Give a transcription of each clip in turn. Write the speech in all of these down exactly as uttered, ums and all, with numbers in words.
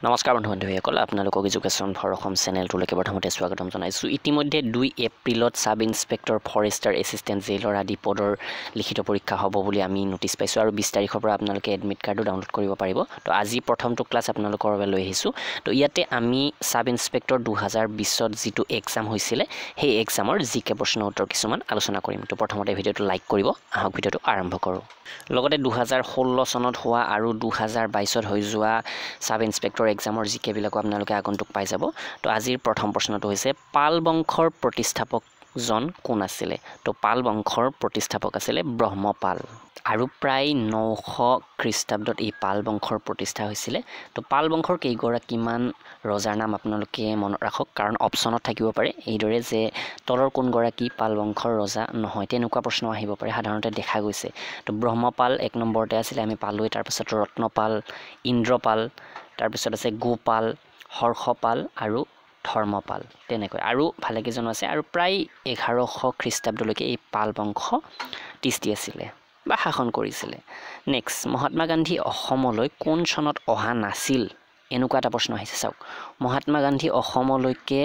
নমস্কাৰ বন্ধু বান্ধৱীসকল আপোনালোকক এডুকেশ্যন ফৰ অসম চেনেলটোলৈকে প্ৰথমতে স্বাগতম জনাইছোঁ। ইতিমধ্যে দুই এপ্ৰিলত sub inspector forester assistant jailer আদি পদৰ লিখিত পৰীক্ষা হ'ব বুলি আমি নটিছ পাইছোঁ আৰু বিছ তাৰিখৰ পৰা আপোনালোকে এডমিট কাৰ্ডো ডাউনলোড কৰিব পাৰিব। তো আজি প্ৰথমটো ক্লাছ আপোনালোকৰ বাবে লৈ আহিছোঁ। তো ইয়াতে আমি সাব ইন্সপেক্টৰ দুহেজাৰ বিছত যিটো এক্সাম হৈছিলে সেই এক্সামৰ জি কে প্ৰশ্ন উত্তৰ কিছুমান আলোচনা কৰিম। তো প্ৰথমতে ভিডিঅ'টো লাইক কৰিব, আহক ভিডিঅ'টো আৰম্ভ কৰোঁ। লগতে দুহেজাৰ ষোল্ল চনত হোৱা আৰু দুহেজাৰ বাইছত হৈ যোৱা সাব ইন্সপেক্টৰ এক্সামৰ জি কে বিলাকো আপোনালোকে আগন্তুক পাই যাব। তো আজিৰ প্ৰথম প্ৰশ্নটো হৈছে পাল বংশৰ প্ৰতিষ্ঠাপকজন কোন আছিলে? তো পাল বংশৰ প্ৰতিষ্ঠাপক আছিলে ব্ৰহ্মপাল আৰু প্ৰায় নশ খ্ৰীষ্টাব্দত এই পাল বংশৰ প্ৰতিষ্ঠা হৈছিলে। তো পাল বংশৰ কেইগৰাকীমান ৰজাৰ নাম আপোনালোকে মনত ৰাখক, কাৰণ অপশ্যনত থাকিব পাৰে এইদৰে যে তলৰ কোনগৰাকী পাল বংশৰ ৰজা নহয়, তেনেকুৱা প্ৰশ্ন আহিব পাৰে, সাধাৰণতে দেখা গৈছে। তো ব্ৰহ্মপাল এক নম্বৰতে আছিলে, আমি পালোৱে। তাৰপিছত ৰত্নপাল, ইন্দ্ৰপাল, তাৰপিছত আছে গোপাল, হৰ্ষপাল আৰু ধৰ্মপাল, তেনেকৈ আৰু ভালেকেইজন আছে। আৰু প্ৰায় এঘাৰশ খ্ৰীষ্টাব্দলৈকে এই পাল বংশ তিষ্ঠি আছিলে বা শাসন কৰিছিলে। নেক্সট, মহাত্মা গান্ধী অসমলৈ কোন চনত অহা নাছিল? এনেকুৱা এটা প্ৰশ্ন আহিছে। চাওক, মহাত্মা গান্ধী অসমলৈকে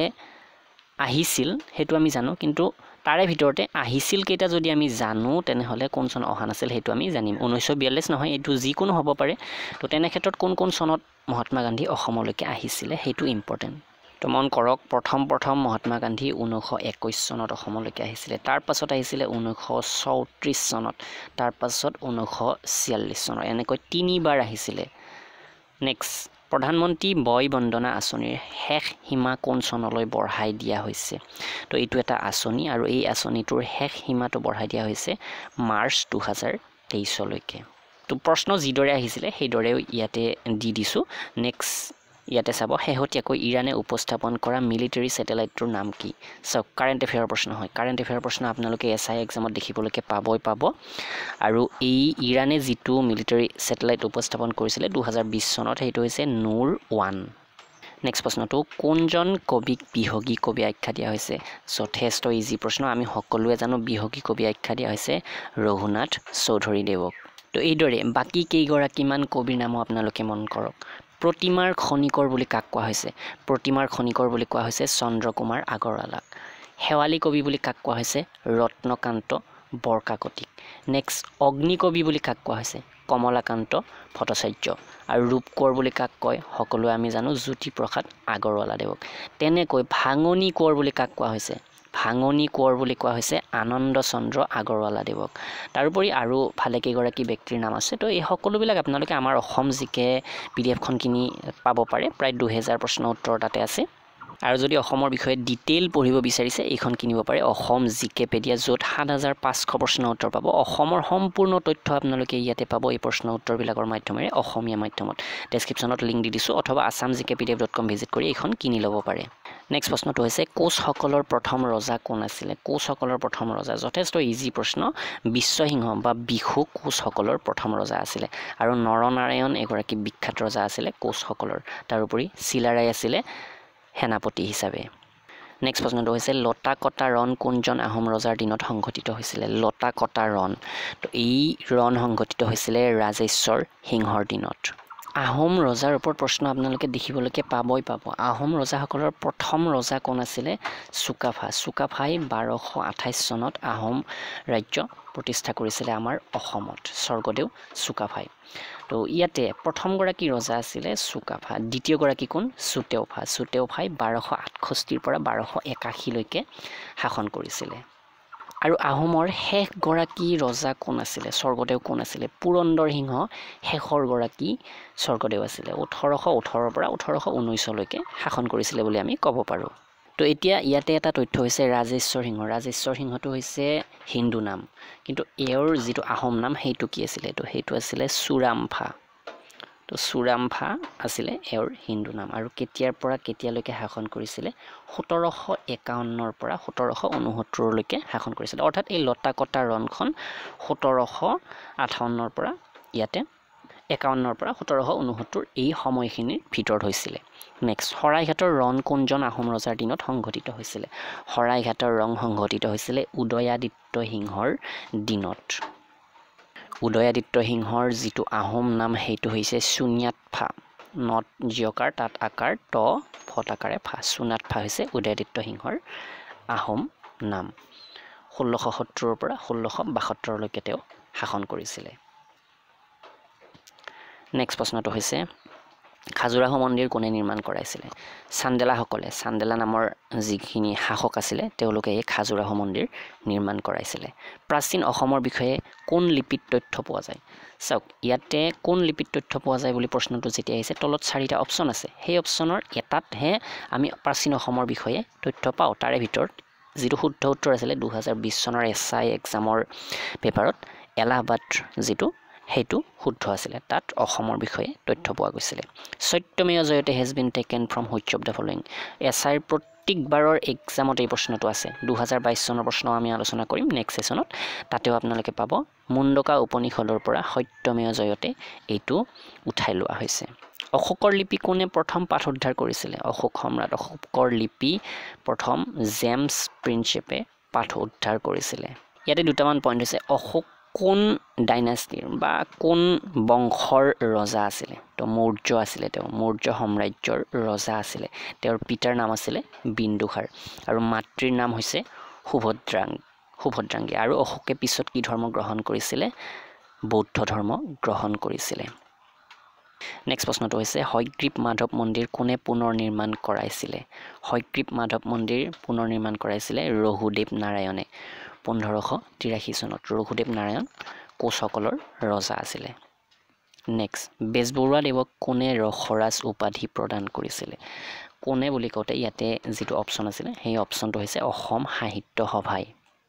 আহিছিল সেইটো আমি জানো, কিন্তু তাৰে ভিতৰতে আহিছিল কেইটা যদি আমি জানো তেনেহ'লে কোন চন অহা নাছিল সেইটো আমি জানিম। ঊনৈছশ বিয়াল্লিছ নহয়, এইটো যিকোনো হ'ব পাৰে। তো তেনে ক্ষেত্ৰত কোন কোন চনত মহাত্মা গান্ধী অসমলৈকে আহিছিলে সেইটো ইম্পৰ্টেণ্ট। তো মন কৰক, প্ৰথম প্ৰথম মহাত্মা গান্ধী ঊনৈছশ একৈছ চনত অসমলৈকে আহিছিলে, তাৰপাছত আহিছিলে ঊনৈছশ চৌত্ৰিছ চনত, তাৰপাছত ঊনৈছশ ছিয়াল্লিছ চনত, এনেকৈ তিনিবাৰ আহিছিলে। নেক্সট, প্ৰধানমন্ত্ৰী বয় বন্দনা আঁচনিৰ শেষ সীমা কোন চনলৈ বঢ়াই দিয়া হৈছে? তো এইটো এটা আঁচনি আৰু এই আঁচনিটোৰ শেষ সীমাটো বঢ়াই দিয়া হৈছে মাৰ্চ দুহেজাৰ তেইছলৈকে। তো প্ৰশ্ন যিদৰে আহিছিলে সেইদৰে ইয়াতে দি দিছোঁ। নেক্সট, ইয়াতে চাব, শেহতীয়াকৈ ইৰাণে উপস্থাপন কৰা মিলিটাৰী ছেটেলাইটটোৰ নাম কি? চাওক, কাৰেণ্ট এফেয়াৰৰ প্ৰশ্ন হয়। কাৰেণ্ট এফেয়াৰৰ প্ৰশ্ন আপোনালোকে এছ আই এক্সামত দেখিবলৈকে পাবই পাব। আৰু এই ইৰাণে যিটো মিলিটাৰী ছেটেলাইট উপস্থাপন কৰিছিলে দুহেজাৰ বিছ চনত, সেইটো হৈছে নুৰ ওৱান। নেক্সট প্ৰশ্নটো, কোনজন কবিক বিহগী কবি আখ্যা দিয়া হৈছে? যথেষ্ট ইজি প্ৰশ্ন, আমি সকলোৱে জানো বিহগী কবি আখ্যা দিয়া হৈছে ৰঘুনাথ চৌধুৰীদেৱক। তো এইদৰে বাকী কেইগৰাকীমান কবিৰ নামো আপোনালোকে মন কৰক। প্ৰতিমাৰ খনিকৰ বুলি কাক কোৱা হৈছে? প্ৰতিমাৰ খনিকৰ বুলি কোৱা হৈছে চন্দ্ৰকুমাৰ আগৰৱালাক। শেৱালী কবি বুলি কাক কোৱা হৈছে? ৰত্নকান্ত বৰকাকতিক। নেক্সট, অগ্নিকবি বুলি কাক কোৱা হৈছে? কমলাকান্ত ভট্টাচাৰ্য। আৰু ৰূপকোঁৱৰ বুলি কাক কয়? সকলোৱে আমি জানো জ্যোতিপ্ৰসাদ আগৰৱালাদেৱক। তেনেকৈ ভাঙনি কোঁৱৰ বুলি কাক কোৱা হৈছে? ভাঙনি কোঁৱৰ বুলি কোৱা হৈছে আনন্দ চন্দ্ৰ আগৰৱালাদেৱক। তাৰোপৰি আৰু ভালেকেইগৰাকী ব্যক্তিৰ নাম আছে। তো এই সকলোবিলাক আপোনালোকে আমাৰ Assam G K P D এফখন কিনি পাব পাৰে, প্ৰায় দুহেজাৰ প্ৰশ্ন উত্তৰ তাতে আছে। আৰু যদি অসমৰ বিষয়ে ডিটেইল পঢ়িব বিচাৰিছে এইখন কিনিব পাৰে, অসম জি কে পেডিয়া, য'ত সাত হাজাৰ পাঁচশ প্ৰশ্ন উত্তৰ পাব। অসমৰ সম্পূৰ্ণ তথ্য আপোনালোকে ইয়াতে পাব এই প্ৰশ্ন উত্তৰবিলাকৰ মাধ্যমেৰে, অসমীয়া মাধ্যমত। ডেছক্ৰিপশ্যনত লিংক দি দিছোঁ, অথবা Assam G K P D F dot com visit কৰি এইখন কিনি ল'ব পাৰে। নেক্সট প্ৰশ্নটো হৈছে, কোচসকলৰ প্ৰথম ৰজা কোন আছিলে? কোচসকলৰ প্ৰথম ৰজা যথেষ্ট ইজি প্ৰশ্ন, বিশ্বসিংহ বা বিশু কোচসকলৰ প্ৰথম ৰজা আছিলে। আৰু নৰনাৰায়ণ এগৰাকী বিখ্যাত ৰজা আছিলে কোচসকলৰ। তাৰোপৰি চিলাৰায় আছিলে সেনাপতি হিচাপে। নেক্সট প্ৰশ্নটো হৈছে, লতা কটা ৰণ কোনজন আহোম ৰজাৰ দিনত সংঘটিত হৈছিলে? লতা কটা ৰণ, তো এই ৰণ সংঘটিত হৈছিলে ৰাজেশ্বৰ সিংহৰ দিনত। আহোম ৰজাৰ ওপৰত প্ৰশ্ন আপোনালোকে দেখিবলৈকে পাবই পাব। আহোম ৰজাসকলৰ প্ৰথম ৰজা কোন আছিলে? চুকাফা। চুকাফাই বাৰশ আঠাইছ চনত আহোম ৰাজ্য প্ৰতিষ্ঠা কৰিছিলে আমাৰ অসমত, স্বৰ্গদেউ চুকাফাই। তো ইয়াতে প্ৰথমগৰাকী ৰজা আছিলে চুকাফা, দ্বিতীয়গৰাকী কোন? চুতেওফা। চুতেওফাই বাৰশ আঠষষ্ঠিৰ পৰা বাৰশ একাশীলৈকে শাসন কৰিছিলে। আৰু আহোমৰ শেষগৰাকী ৰজা কোন আছিলে? স্বৰ্গদেউ কোন আছিলে? পুৰন্দৰ সিংহ শেষৰগৰাকী স্বৰ্গদেউ আছিলে। ওঠৰশ ওঠৰৰ পৰা ওঠৰশ ঊনৈছলৈকে শাসন কৰিছিলে বুলি আমি ক'ব পাৰোঁ। তো এতিয়া ইয়াতে এটা তথ্য হৈছে ৰাজেশ্বৰ সিংহ। ৰাজেশ্বৰ সিংহটো হৈছে হিন্দু নাম, কিন্তু এওঁৰ যিটো আহোম নাম সেইটো কি আছিলে? তো সেইটো আছিলে চুৰামফা। তো চুৰামফা আছিলে এওঁৰ হিন্দু নাম। আৰু কেতিয়াৰ পৰা কেতিয়ালৈকে শাসন কৰিছিলে? সোতৰশ একাৱন্নৰ পৰা সোতৰশ ঊনসত্তৰলৈকে শাসন কৰিছিলে। অৰ্থাৎ এই লতা কটা ৰণখন সোতৰশ আঠাৱন্নৰ পৰা ইয়াতে একাৱন্নৰ পৰা সোতৰশ ঊনসত্তৰ এই সময়খিনিৰ ভিতৰত হৈছিলে। নেক্সট, শৰাইঘাটৰ ৰণ কোনজন আহোম ৰজাৰ দিনত সংঘটিত হৈছিলে? শৰাইঘাটৰ ৰণ সংঘটিত হৈছিলে উদয়াদিত্য সিংহৰ দিনত। উদয়াদিত্য সিংহৰ যিটো আহোম নাম সেইটো হৈছে চুন্যাতফা। নত জিয়কাৰ তাত আকাৰ ত ফটাকাৰে ফা সুনাতফা হৈছে উদয়াদিত্য সিংহৰ আহোম নাম ষোল্লশ সত্তৰ পৰা ষোল্লশ বাসত্তৰ লৈকে তেওঁ শাসন কৰিছিলে নেক্সট প্ৰশ্নটো হৈছে খাজুৰাহ মন্দিৰ কোনে নিৰ্মাণ কৰাইছিলে চান্দেলাসকলে চান্দেলা নামৰ যিখিনি শাসক আছিলে তেওঁলোকে এই খাজুৰাহ মন্দিৰ নিৰ্মাণ কৰাইছিলে প্ৰাচীন অসমৰ বিষয়ে কোন লিপিত তথ্য পোৱা যায় চাওক ইয়াতে কোন লিপিত তথ্য পোৱা যায় বুলি প্ৰশ্নটো যেতিয়া আহিছে তলত চাৰিটা অপচন আছে সেই অপচনৰ এটাতহে আমি প্ৰাচীন অসমৰ বিষয়ে তথ্য পাওঁ তাৰে ভিতৰত যিটো শুদ্ধ উত্তৰ আছিলে দুই হাজাৰ বিশ চনৰ এছআই এক্সামৰ পেপাৰত এলাহাবাদ যিটো হেতু শুদ্ধ আছিলে তাত অসমৰ বিষয়ে তথ্য পোৱা গৈছিলে সত্যমেয় জয়তে has been taken from which of the following এছআইৰ প্ৰত্যেকবাৰৰ এক্সামত এই প্ৰশ্নটো আছে দুই হাজাৰ বাইশ চনৰ প্ৰশ্ন আমি আলোচনা কৰিম নেক্সট সেশনত তাতেও আপোনালোকে পাব মুণ্ডকা উপনিষদৰ পৰা সত্যমেয় জয়তে এইটো উঠাই লোৱা হৈছে অশোকৰ লিপি কোনে প্ৰথম পাঠ উদ্ধাৰ কৰিছিলে অশোক সম্ৰাট অশোকৰ লিপি প্ৰথম জেমছ প্ৰিন্সেপে পাঠ উদ্ধাৰ কৰিছিলে ইয়াতে দুটামান পইণ্ট হৈছে অশোক কোন ডাইনাষ্টিৰ বা কোন বংশৰ ৰজা আছিলে তো মৌৰ্য আছিলে তেওঁ মৌৰ্য সাম্ৰাজ্যৰ ৰজা আছিলে তেওঁৰ পিতাৰ নাম আছিলে বিন্দুসাৰ আৰু মাতৃৰ নাম হৈছে সুভদ্ৰাং সুভদ্ৰাংগী আৰু অশোকে পিছত কি ধৰ্ম গ্ৰহণ কৰিছিলে বৌদ্ধ ধৰ্ম গ্ৰহণ কৰিছিলে নেক্সট প্ৰশ্নটো হৈছে হয়গ্ৰীৱ মাধৱ মন্দিৰ কোনে পুনৰ নিৰ্মাণ কৰাইছিলে হয়গ্ৰীৱ মাধৱ মন্দিৰ পুনৰ নিৰ্মাণ কৰাইছিলে ৰঘুদেৱ নাৰায়ণে পোন্ধৰশ তিৰাশী চনত ৰঘুদেৱ নাৰায়ণ কোচসকলৰ ৰজা আছিলে নেক্সট বেজবৰুৱা দেৱক কোনে ৰসৰাজ উপাধি প্ৰদান কৰিছিলে কোনে বুলি কওঁতে ইয়াতে যিটো অপচন আছিলে সেই অপচনটো হৈছে অসম সাহিত্য সভাই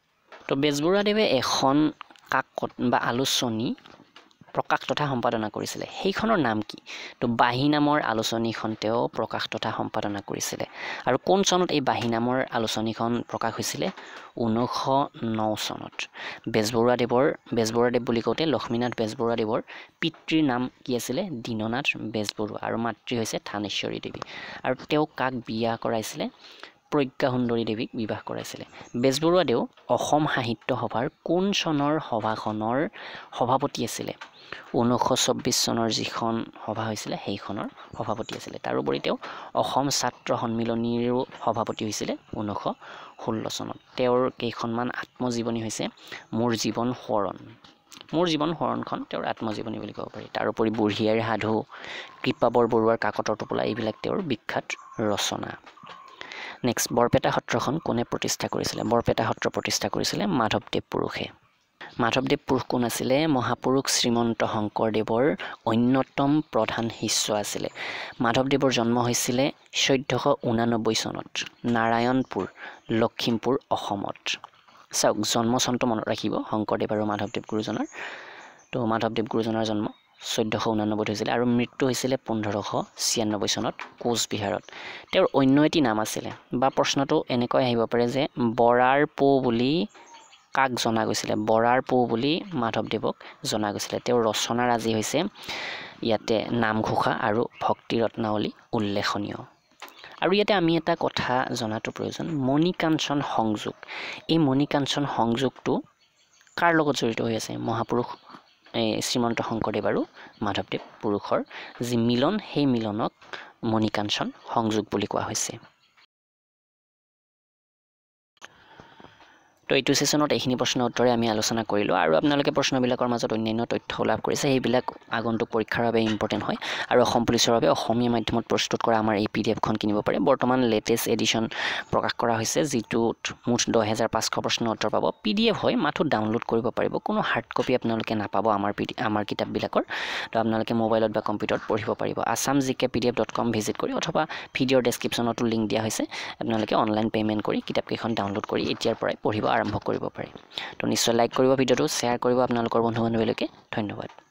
তো বেজবৰুৱা দেৱে এখন কাকত বা আলোচনী প্ৰকাশ তথা সম্পাদনা কৰিছিলে সেইখনৰ নাম কি তো বাহী নামৰ আলোচনীখন তেওঁ প্ৰকাশ তথা সম্পাদনা কৰিছিলে আৰু কোন চনত এই বাহী নামৰ আলোচনীখন প্ৰকাশ হৈছিলে ঊনৈছশ ন চনত বেজবৰুৱা দেৱৰ বেজবৰুৱা দেৱ বুলি কওঁতে লক্ষ্মীনাথ বেজবৰুৱা দেৱৰ পিতৃৰ নাম কি আছিলে দীননাথ বেজবৰুৱা আৰু মাতৃ হৈছে থানেশ্বৰী দেৱী আৰু তেওঁ কাক বিয়া কৰাইছিলে প্ৰজ্ঞা সুন্দৰী দেৱীক বিবাহ কৰাইছিলে বেজবৰুৱা দেৱ অসম সাহিত্য সভাৰ কোন চনৰ সভাখনৰ সভাপতি আছিলে ঊনৈছশ চৌব্বিছ চনৰ যিখন সভা হৈছিলে সেইখনৰ সভাপতি আছিলে তাৰোপৰি তেওঁ অসম ছাত্ৰ সন্মিলনীৰো সভাপতি হৈছিলে ঊনৈছশ ষোল্ল চনত তেওঁৰ কেইখনমান আত্মজীৱনী হৈছে মোৰ জীৱন সোঁৱৰণ মোৰ জীৱন সোঁৱৰণখন তেওঁৰ আত্মজীৱনী বুলি ক'ব পাৰি তাৰোপৰি বুঢ়ীআইৰ সাধু কৃপাবৰ বৰুৱাৰ কাকতৰ টোপোলা এইবিলাক তেওঁৰ বিখ্যাত ৰচনা নেক্সট বৰপেটা সত্ৰখন কোনে প্ৰতিষ্ঠা কৰিছিলে বৰপেটা সত্ৰ প্ৰতিষ্ঠা কৰিছিলে মাধৱদেৱ পুৰুষে মাধৱদেৱ পুৰুষ কোন আছিলে মহাপুৰুষ শ্ৰীমন্ত শংকৰদেৱৰ অন্যতম প্ৰধান শিষ্য আছিলে মাধৱদেৱৰ জন্ম হৈছিলে চৈধ্যশ ঊনানব্বৈ চনত নাৰায়ণপুৰ লখিমপুৰ অসমত চাওক জন্ম চনটো মনত ৰাখিব শংকৰদেৱ আৰু মাধৱদেৱ গুৰুজনাৰ তো মাধৱদেৱ গুৰুজনাৰ জন্ম চৈধ্যশ ঊনানব্বৈত হৈছিলে আৰু মৃত্যু হৈছিলে পোন্ধৰশ ছিয়ান্নব্বৈ চনত কোচবিহাৰত তেওঁৰ অন্য এটি নাম আছিলে বা প্ৰশ্নটো এনেকৈ আহিব পাৰে যে বৰাৰ পো বুলি কাক জনা গৈছিলে বৰাৰ পো বুলি মাধৱদেৱক জনা গৈছিলে তেওঁৰ ৰচনাৰাজি হৈছে ইয়াতে নামঘোষা আৰু ভক্তি ৰত্নাৱলী উল্লেখনীয় আৰু ইয়াতে আমি এটা কথা জনাটো প্ৰয়োজন মণিকাঞ্চন সংযোগ এই মণিকাঞ্চন সংযোগটো কাৰ লগত জড়িত হৈ আছে মহাপুৰুষ শ্ৰীমন্ত শংকৰদেৱ আৰু মাধৱদেৱ পুৰুষৰ যি মিলন সেই মিলনক মণিকাঞ্চন সংযোগ বুলি কোৱা হৈছে তো এইটো সেশনত এইখিনি প্ৰশ্ন উত্তৰে আমি আলোচনা কৰিলোঁ আৰু আপোনালোকে প্ৰশ্নবিলাকৰ মাজত অন্যান্য তথ্য লাভ কৰিছে সেইবিলাক আগন্তুক পৰীক্ষাৰ বাবে ইম্পৰ্টেণ্ট হয় আৰু অসম পুলিচৰ বাবে অসমীয়া মাধ্যমত প্ৰস্তুত কৰা আমাৰ এই পি ডি এফখন কিনিব পাৰে বৰ্তমান লেটেষ্ট এডিশ্যন প্ৰকাশ কৰা হৈছে যিটোত মুঠ দহ হাজাৰ পাঁচশ প্ৰশ্ন উত্তৰ পাব পি ডি এফ হয় মাথো ডাউনলোড কৰিব পাৰিব কোনো হাৰ্ড কপি আপোনালোকে নাপাব আমাৰ পি ডি আমাৰ কিতাপবিলাকৰ তো আপোনালোকে মোবাইলত বা কম্পিউটাৰত পঢ়িব পাৰিব Assam G K P D F dot com visit কৰি অথবা ভিডিঅ'ৰ ডেছক্ৰিপশ্যনতো লিংক দিয়া হৈছে আপোনালোকে অনলাইন পে'মেণ্ট কৰি কিতাপকেইখন ডাউনলোড কৰি এতিয়াৰ পৰাই পঢ়িব আৰম্ভ কৰিব পাৰে তো নিশ্চয় লাইক কৰিব ভিডিঅ'টো শ্বেয়াৰ কৰিব আপোনালোকৰ বন্ধু বান্ধৱীলৈকে ধন্যবাদ